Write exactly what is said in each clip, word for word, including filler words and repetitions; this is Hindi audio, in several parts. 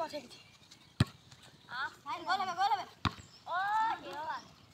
ঠিক আছে আ ফাইন গোল হবে গোল হবে ও কি হলো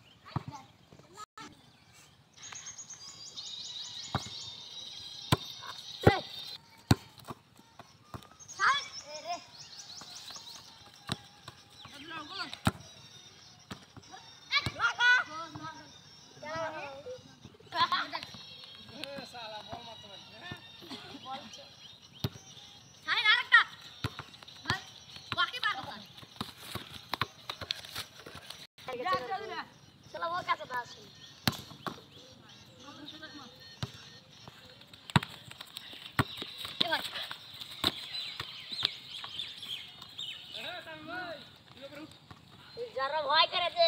चलो वो कैसे था सुन ये भाई अरे तम भाई ये करो जरा भाई करे थे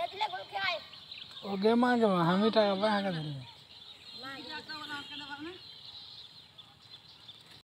ओके मांगे हम ही टाका बाहर का धरे ना